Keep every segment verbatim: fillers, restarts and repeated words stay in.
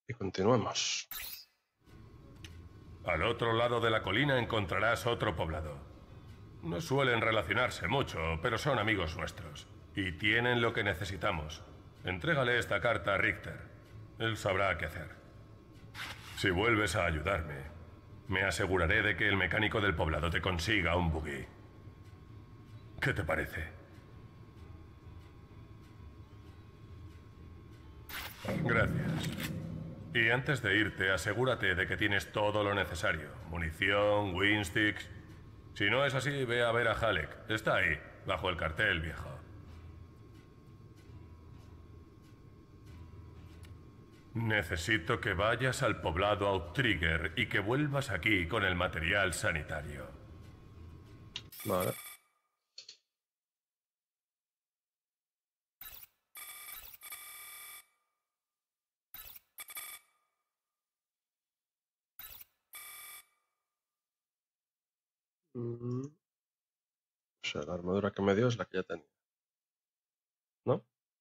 Y continuamos. Al otro lado de la colina encontrarás otro poblado. No suelen relacionarse mucho, pero son amigos nuestros. Y tienen lo que necesitamos. Entrégale esta carta a Richter. Él sabrá qué hacer. Si vuelves a ayudarme, me aseguraré de que el mecánico del poblado te consiga un buggy. ¿Qué te parece? Gracias. Y antes de irte, asegúrate de que tienes todo lo necesario. Munición, Winsticks. Si no es así, ve a ver a Halleck. Está ahí, bajo el cartel viejo. Necesito que vayas al poblado Outrigger y que vuelvas aquí con el material sanitario. Vale. Mm. O sea, la armadura que me dio es la que ya tenía. ¿No?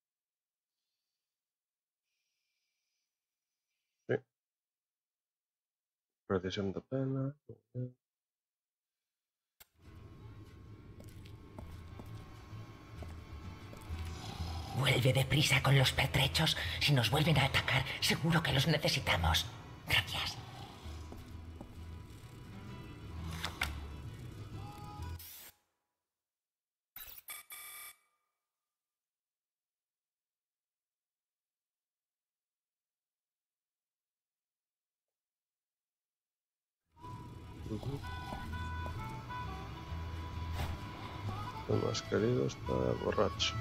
Sí. Precisión de pena. Vuelve deprisa con los pertrechos. Si nos vuelven a atacar, seguro que los necesitamos. Gracias. Uh-huh. Lo más querido está borracho.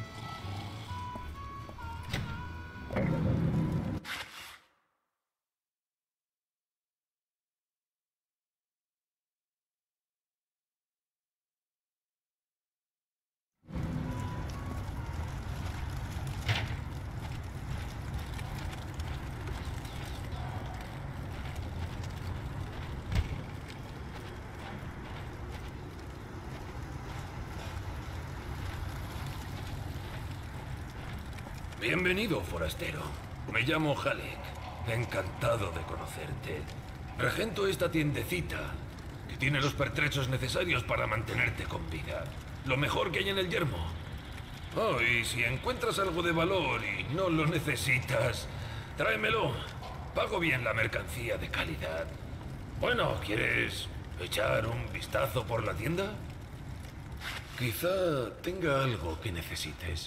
Bienvenido, forastero. Me llamo Halleck. Encantado de conocerte. Regento esta tiendecita, que tiene los pertrechos necesarios para mantenerte con vida. Lo mejor que hay en el yermo. Oh, y si encuentras algo de valor y no lo necesitas, tráemelo. Pago bien la mercancía de calidad. Bueno, ¿quieres echar un vistazo por la tienda? Quizá tenga algo que necesites.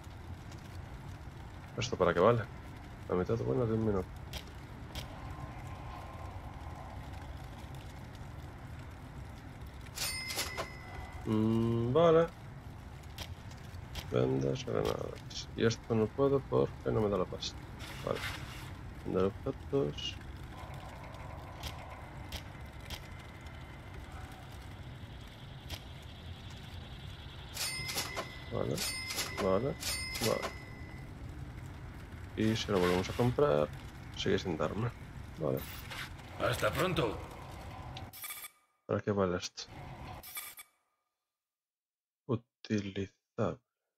¿Esto para qué vale? La mitad buena de un minuto. Mm, vale. Vendas, granadas. Y esto no puedo porque no me da la pasta. Vale. Vender objetos. Vale. Vale. Vale. Y si lo volvemos a comprar, sigue sin darme. Vale. Hasta pronto. ¿Para qué vale esto? Utilizable.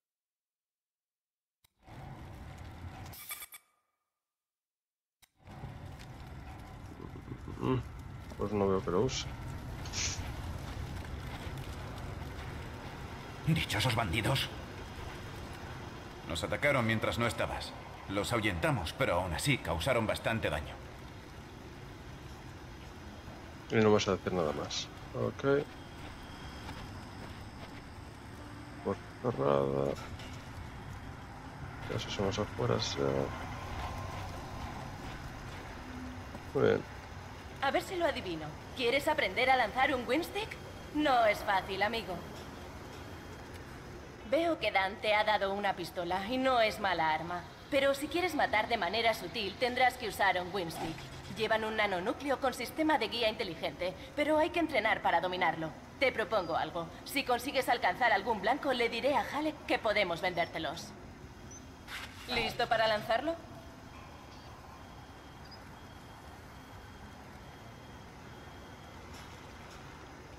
Pues no veo que lo use. Dichosos bandidos. Nos atacaron mientras no estabas. Los ahuyentamos, pero aún así causaron bastante daño. Y no vas a decir nada más. Ok. Puerta cerrada. Ya si somos afuera ya. Muy bien. A ver si lo adivino. ¿Quieres aprender a lanzar un Windstick? No es fácil, amigo. Veo que Dan te ha dado una pistola y no es mala arma. Pero si quieres matar de manera sutil, tendrás que usar un Windstick. Llevan un nanonúcleo con sistema de guía inteligente, pero hay que entrenar para dominarlo. Te propongo algo. Si consigues alcanzar algún blanco, le diré a Halleck que podemos vendértelos. ¿Listo para lanzarlo?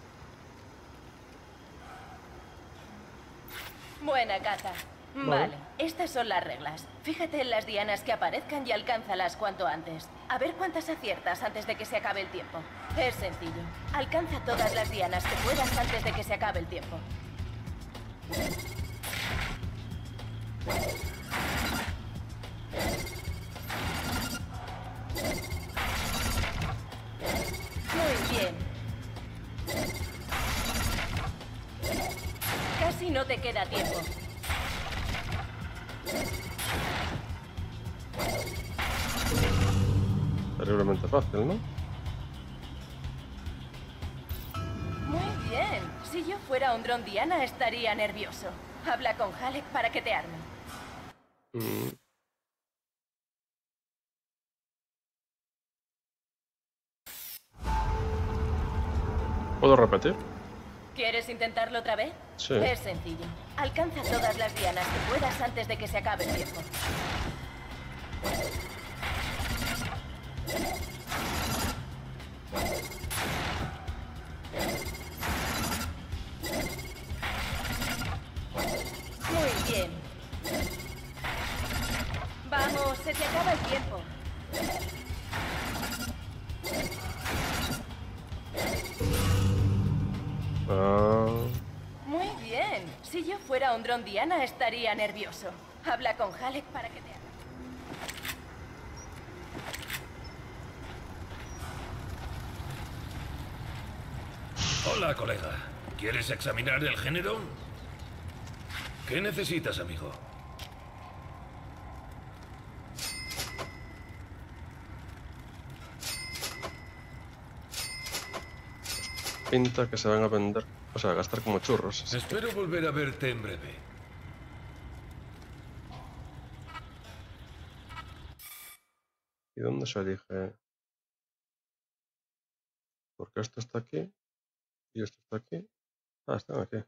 Buena caza. Vale. Vale. Estas son las reglas. Fíjate en las dianas que aparezcan y alcánzalas cuanto antes. A ver cuántas aciertas antes de que se acabe el tiempo. Es sencillo. Alcanza todas las dianas que puedas antes de que se acabe el tiempo. Muy bien. Casi no te queda tiempo. Terriblemente fácil, ¿no? Muy bien. Si yo fuera un dron Diana estaría nervioso. Habla con Halleck para que te arme. Mm. ¿Puedo repetir? ¿Quieres intentarlo otra vez? Sí. Es sencillo. Alcanza todas las dianas que puedas antes de que se acabe el tiempo. Muy bien. Vamos, se te acaba el tiempo. Ah, Muy bien. Si yo fuera un dron Diana estaría nervioso. Habla con Halleck para que te haga. Hola, colega. ¿Quieres examinar el género? ¿Qué necesitas, amigo? pinta que se van a vender, o sea, a gastar como churros. Espero volver a verte en breve. ¿Y dónde se elige? Porque esto está aquí y esto está aquí. Ah, están aquí.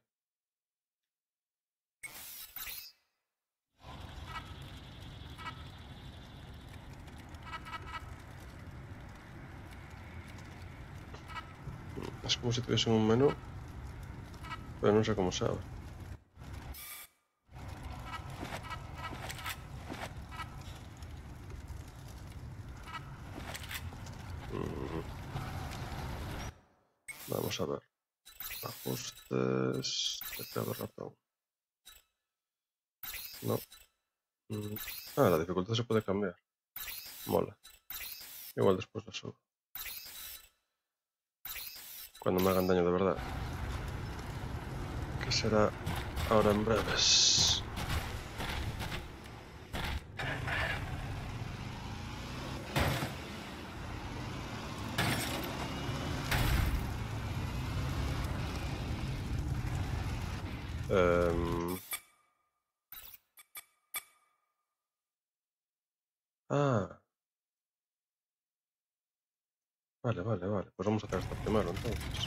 Es como si tuviesen un menú, pero no sé cómo se abre. Vamos a ver. Ajustes. Teclado ratón. No. Mm. Ah, la dificultad se puede cambiar. Mola. Igual después lo subo. Cuando me hagan daño de verdad. Que será ahora en breves. Um... Ah. Vale, vale, vale. Pues vamos a hacer esto primero entonces.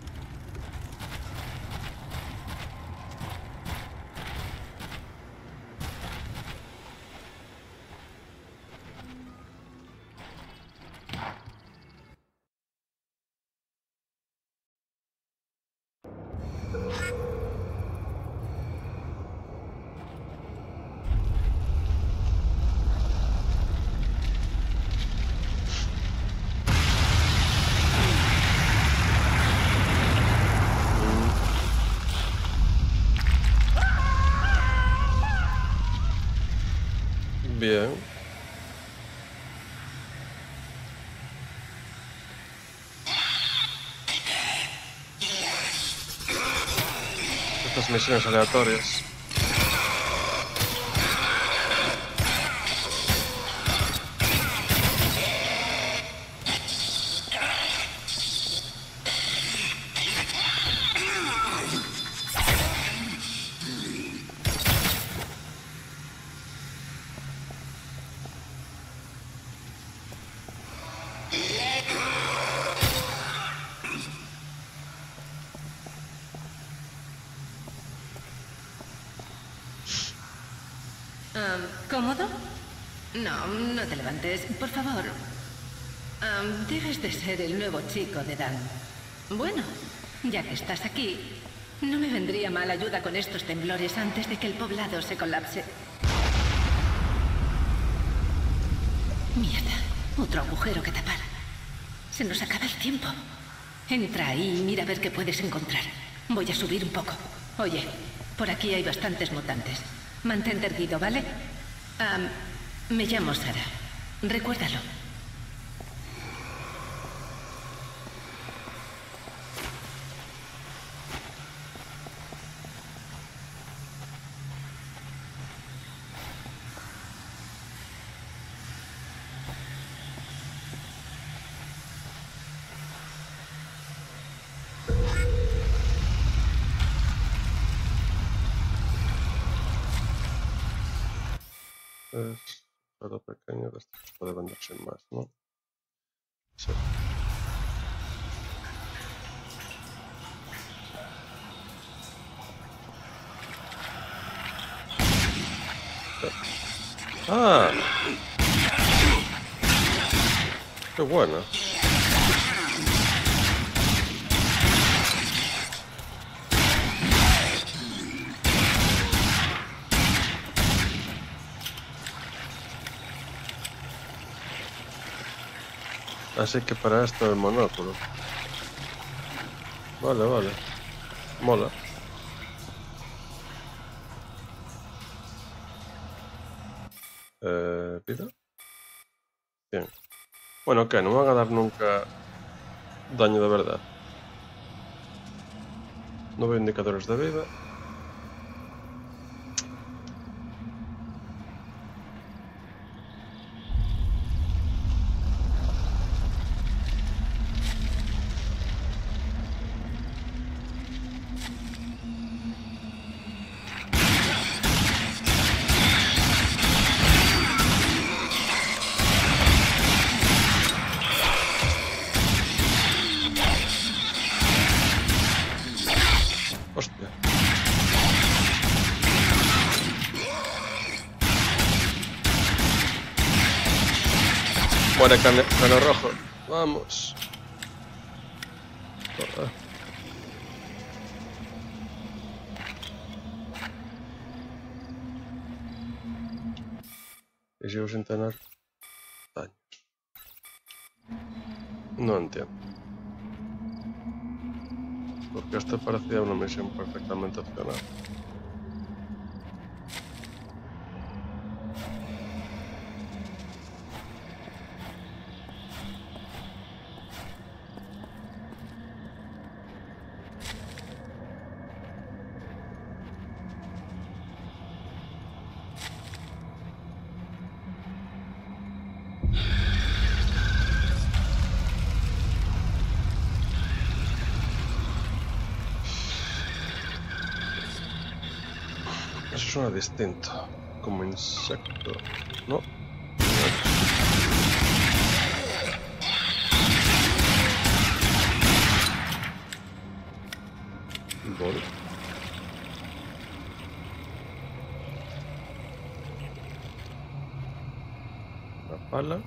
Bien. Estas misiones aleatorias. Um, ¿Cómodo? No, no te levantes, por favor. Um, debes de ser el nuevo chico de Dan. Bueno, ya que estás aquí, no me vendría mal ayuda con estos temblores antes de que el poblado se colapse. Mierda, otro agujero que tapar. Se nos acaba el tiempo. Entra ahí y mira a ver qué puedes encontrar. Voy a subir un poco. Oye, por aquí hay bastantes mutantes. Mantente erguido, ¿vale? Um, me llamo Sara. Recuérdalo. Es algo pequeño, de esto puede venderse más, ¿no? Sí. ¡Ah! ¡Qué buena! Así que para esto el monóculo. Vale, vale. Mola. Eh, ¿Vida? Bien. Bueno, ¿qué? No me van a dar nunca daño de verdad. No veo indicadores de vida. Hostia. Muere cane, cano rojo. Vamos. Joder. Y sigo sin tener daño. No entiendo. Porque esto parecía una misión perfectamente opcional. Eso suena distinto, como insecto, ¿no? Bol. Una pala.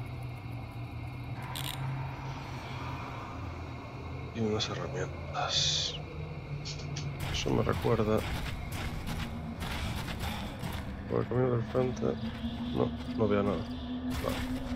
Y unas herramientas. Eso me recuerda... Por el camino del frente... No, no veo nada. Vale.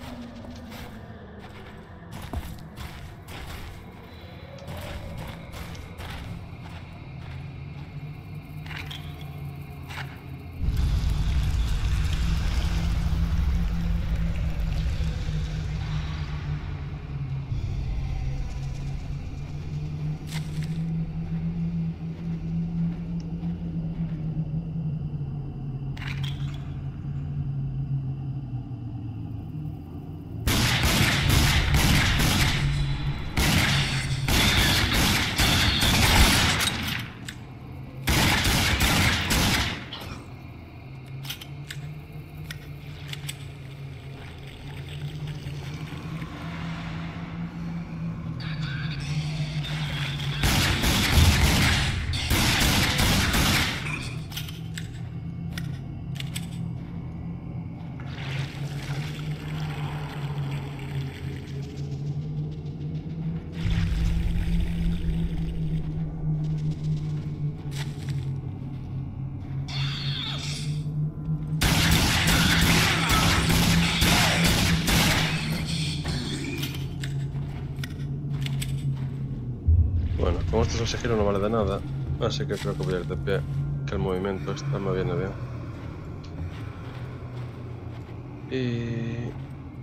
Bueno, como esto es el sigilo no vale de nada, así que creo que voy a ir de pie, que el movimiento este me viene bien. Y...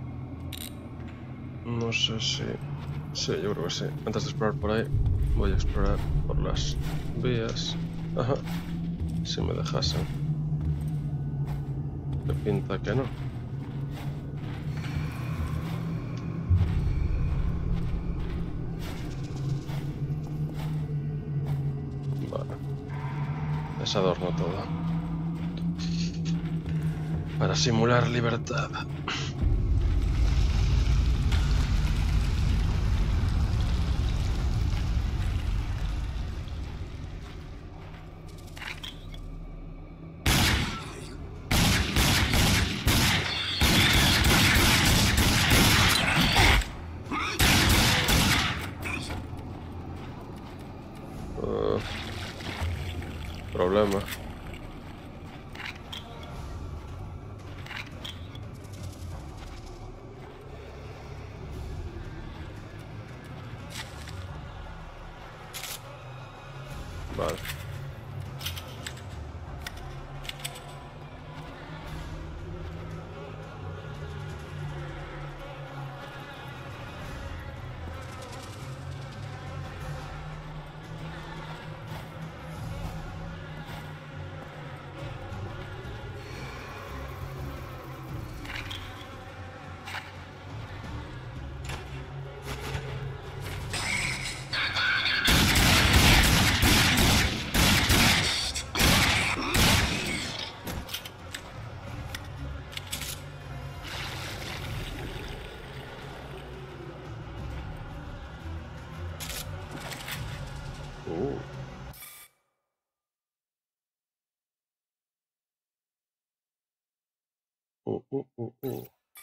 no sé si... sí, yo creo que sí. Antes de explorar por ahí, voy a explorar por las vías. Ajá. Si me dejasen. ¿Qué pinta que no? Vale. Es adorno todo. Para simular libertad. Uh, problema. Vale. Uh. Uh, uh, uh, uh.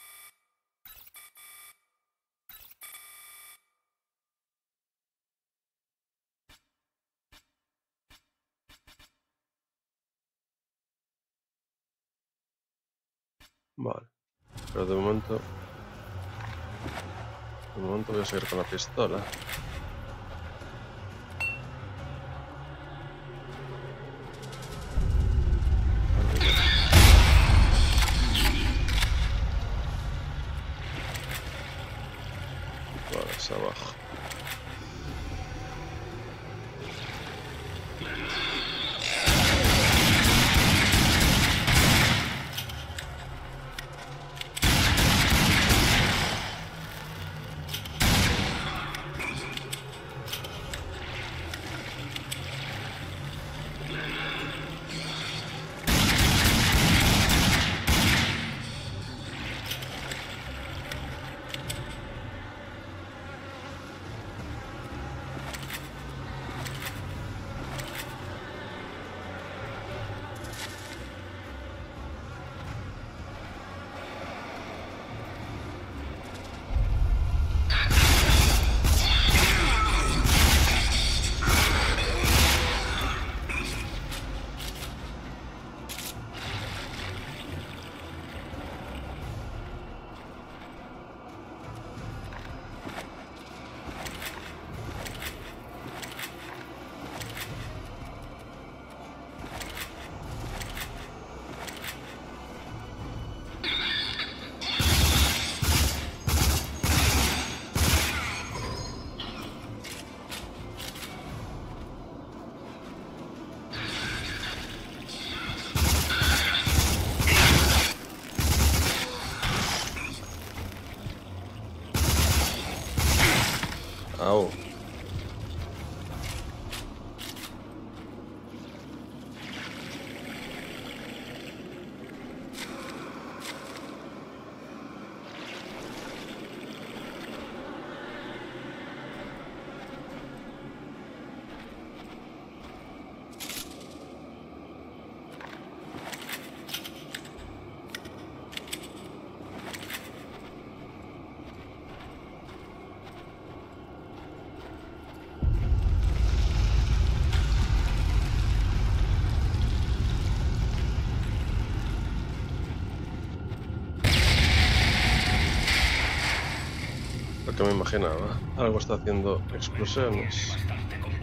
Vale. Pero de momento... de momento voy a seguir con la pistola. Vale, es abajo. Au. Lo que me imaginaba. Algo está haciendo explosiones. Bastante con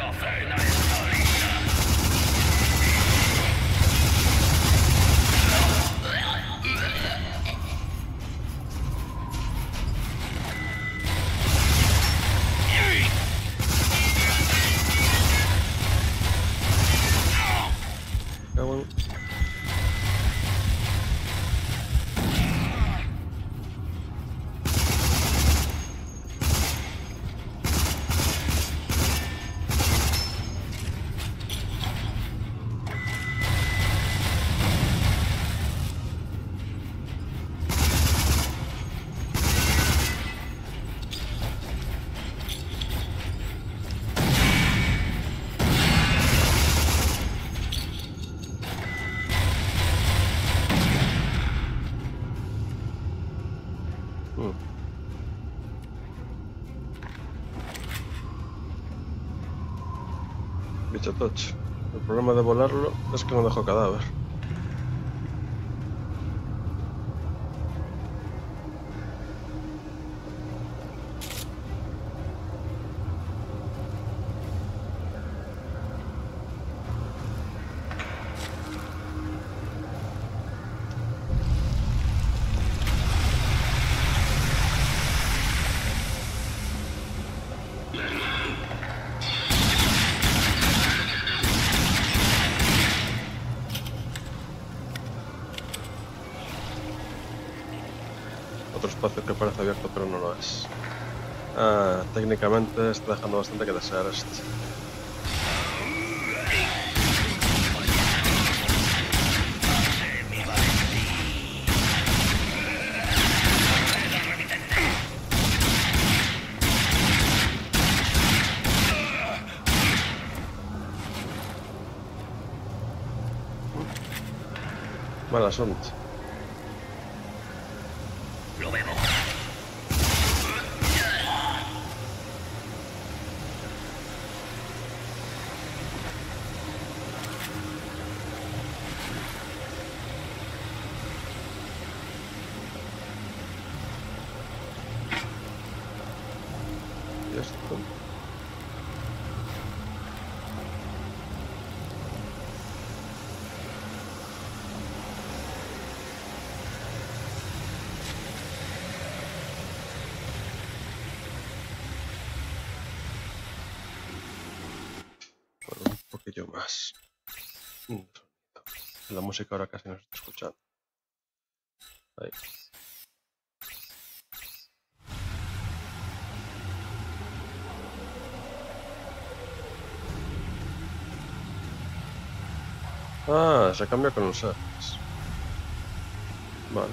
Bicho tocho. El problema de volarlo es que no dejo cadáver. Otro espacio que parece abierto pero no lo es. Ah, técnicamente está dejando bastante que desear este. Mal asunto. Un poquillo más. La música ahora casi no se está escuchando. Ahí. Ah, se cambia con los armas. Vale.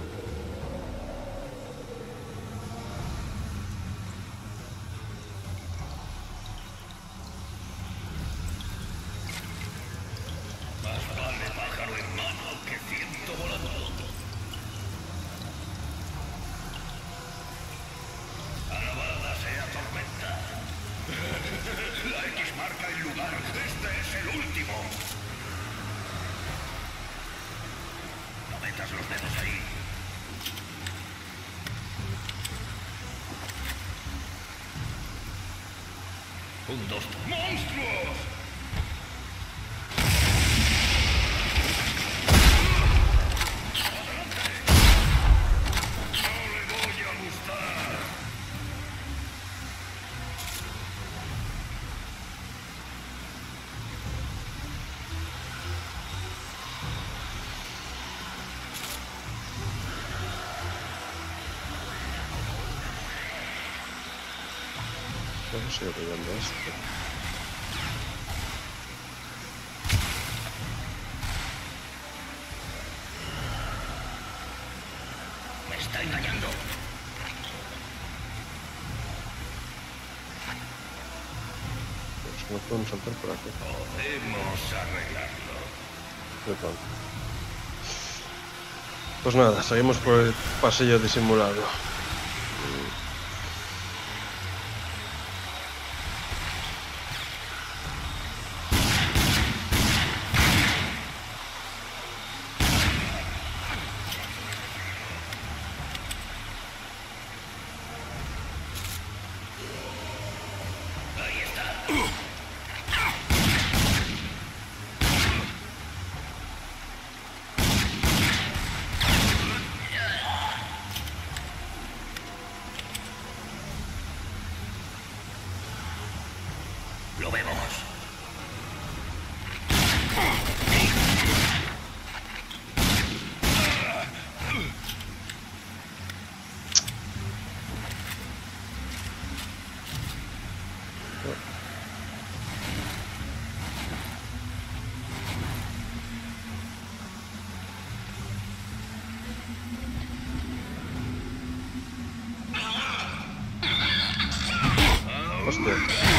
Un, dos, ¡monstruos! No le voy a gustar. ¿Cómo sigue pillando esto? Me está engañando. Pues no podemos saltar por aquí. Podemos arreglarlo. De pronto. Pues nada, seguimos por el pasillo disimulado. vemos. Hostia.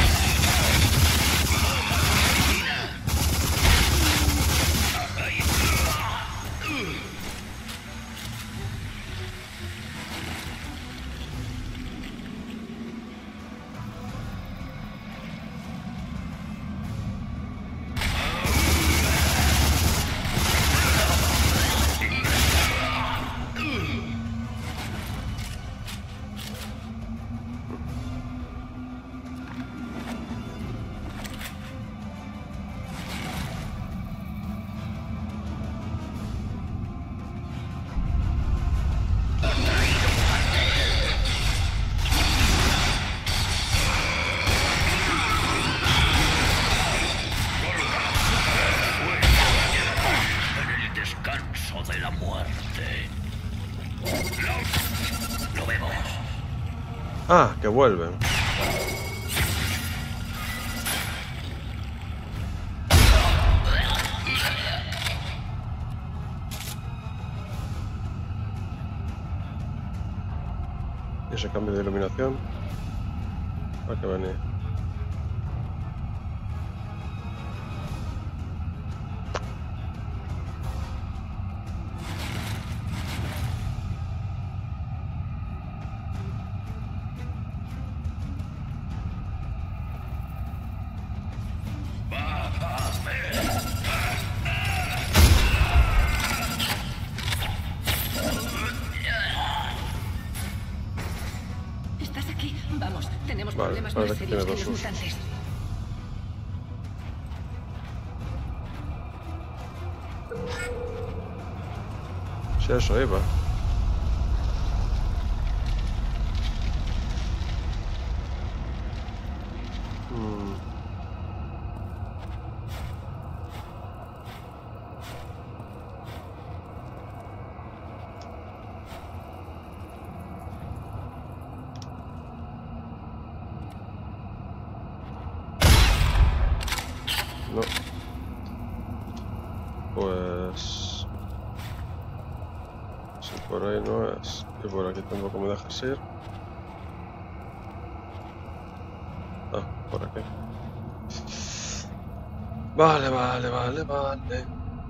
Ah, que vuelven. Y ese cambio de iluminación. ¿A qué venía? Problemas más serios que los mutantes. Sí, eso iba. Hmm. No. Pues... si por ahí no es... y por aquí tampoco me dejas ir. Ah, por aquí. Vale, vale, vale, vale.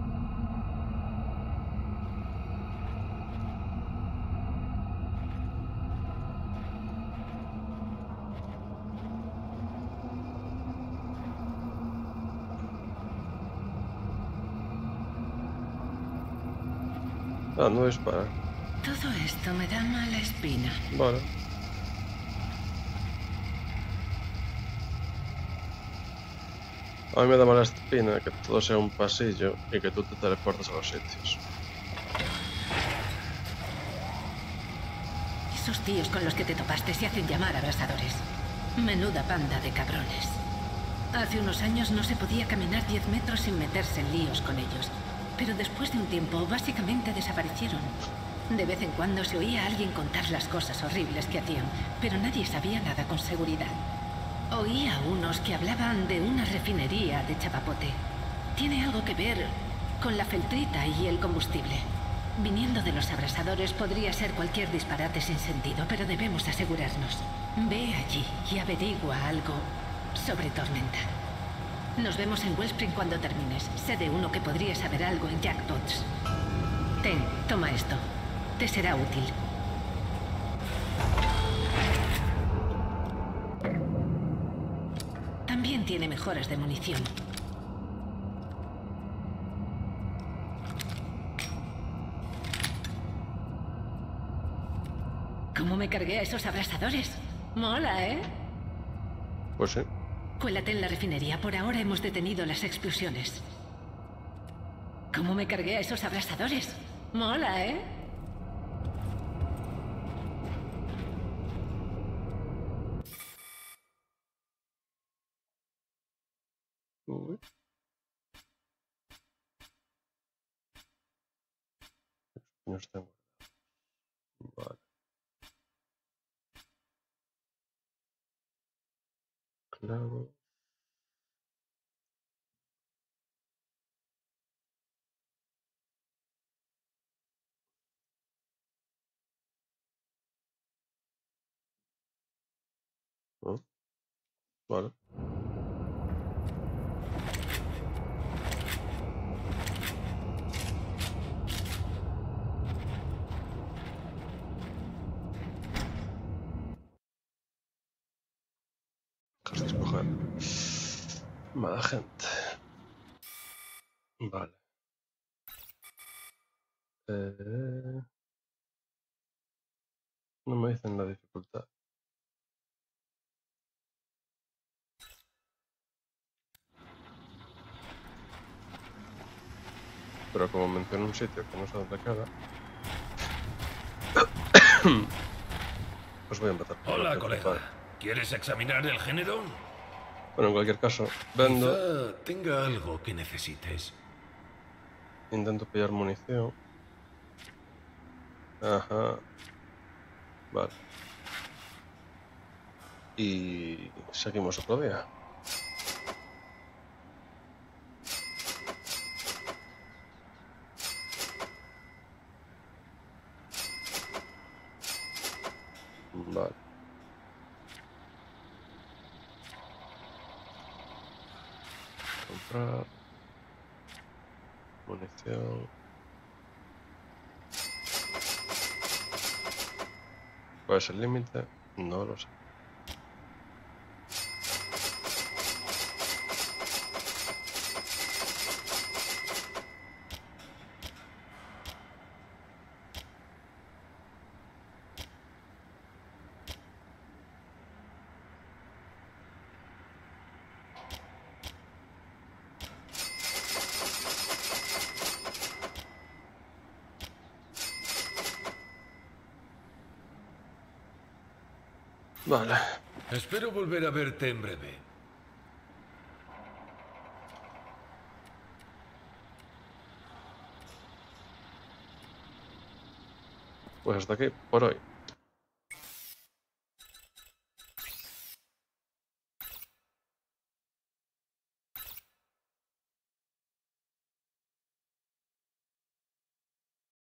Ah, no dispara. Todo esto me da mala espina. Vale. A mí me da mala espina que todo sea un pasillo y que tú te teleportes a los sitios. Esos tíos con los que te topaste se hacen llamar abrasadores. Menuda banda de cabrones. Hace unos años no se podía caminar diez metros sin meterse en líos con ellos. Pero después de un tiempo, básicamente desaparecieron. De vez en cuando se oía a alguien contar las cosas horribles que hacían, pero nadie sabía nada con seguridad. Oí a unos que hablaban de una refinería de chapapote. Tiene algo que ver con la feltrita y el combustible. Viniendo de los abrasadores podría ser cualquier disparate sin sentido, pero debemos asegurarnos. Ve allí y averigua algo sobre Tormenta. Nos vemos en Wellspring cuando termines. Sé de uno que podría saber algo en Jackpots. Ten, toma esto. Te será útil. También tiene mejoras de munición. ¿Cómo me cargué a esos abrasadores? Mola, ¿eh? Pues sí. Cuélate en la refinería. Por ahora hemos detenido las explosiones. ¿Cómo me cargué a esos abrasadores? Mola, ¿eh? Uy. No está guardado. Vale. Claro. ¿No? Vale. Caso de escoger. Mala gente. Vale. Eh... No me dicen la dificultad. Pero como menciono un sitio que no sé dónde queda, pues voy a empezar por Hola, la colega. principal. ¿Quieres examinar el género? Bueno, en cualquier caso, vendo, Quizá tenga algo que necesites. intento pillar munición. Ajá. Vale. Y seguimos otro día. Vale. Comprar. Munición. ¿Cuál es el límite? No lo sé. Vale. Espero volver a verte en breve. Pues hasta aquí por hoy.